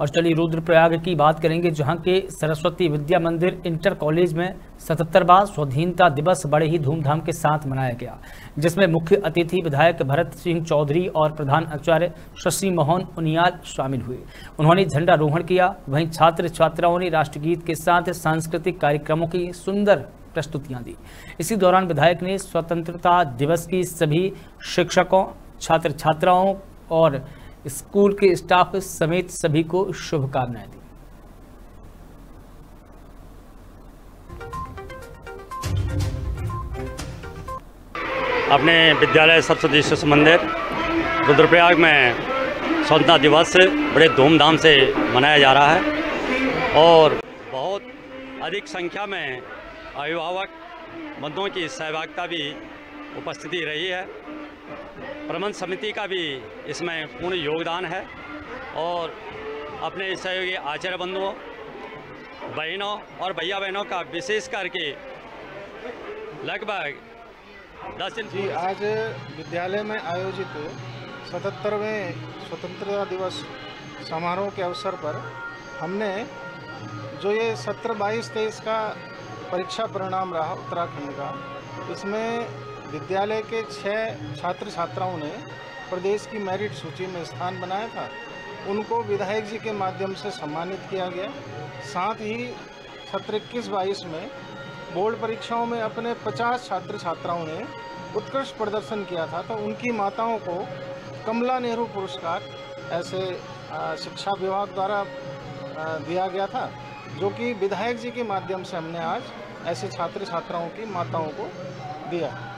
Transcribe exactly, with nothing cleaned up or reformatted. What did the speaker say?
और चलिए रुद्रप्रयाग की बात करेंगे, जहां के सरस्वती विद्या मंदिर इंटर कॉलेज में सतहत्तरवां स्वाधीनता दिवस बड़े ही धूमधाम के साथ मनाया गया, जिसमें मुख्य अतिथि विधायक भरत सिंह चौधरी और प्रधान आचार्य शशि मोहन उनियाल शामिल हुए। उन्होंने झंडारोहण किया। वहीं छात्र छात्राओं ने राष्ट्रगीत के साथ सांस्कृतिक कार्यक्रमों की सुंदर प्रस्तुतियां दी। इसी दौरान विधायक ने स्वतंत्रता दिवस की सभी शिक्षकों, छात्र छात्राओं और स्कूल के स्टाफ समेत सभी को शुभकामनाएं दी। अपने विद्यालय सरस्वती शिशु मंदिर रुद्रप्रयाग में स्वतंत्रता दिवस बड़े धूमधाम से मनाया जा रहा है और बहुत अधिक संख्या में अभिभावक बंधुओं की सहभागिता भी उपस्थिति रही है। प्रबंध समिति का भी इसमें पूर्ण योगदान है और अपने सहयोगी आचार्य बंधुओं, बहनों और भैया बहनों का विशेष करके लगभग दस दिन जी आज विद्यालय में आयोजित सतहत्तरवें स्वतंत्रता दिवस समारोह के अवसर पर हमने जो ये सत्र बाईस तेईस का परीक्षा परिणाम रहा उत्तराखंड का, इसमें विद्यालय के छः छात्र छात्राओं ने प्रदेश की मेरिट सूची में स्थान बनाया था। उनको विधायक जी के माध्यम से सम्मानित किया गया। साथ ही सत्र इक्कीस बाईस में बोर्ड परीक्षाओं में अपने पचास छात्र छात्राओं ने उत्कृष्ट प्रदर्शन किया था, तो उनकी माताओं को कमला नेहरू पुरस्कार ऐसे शिक्षा विभाग द्वारा दिया गया था, जो कि विधायक जी के माध्यम से हमने आज ऐसे छात्र छात्राओं की माताओं को दिया।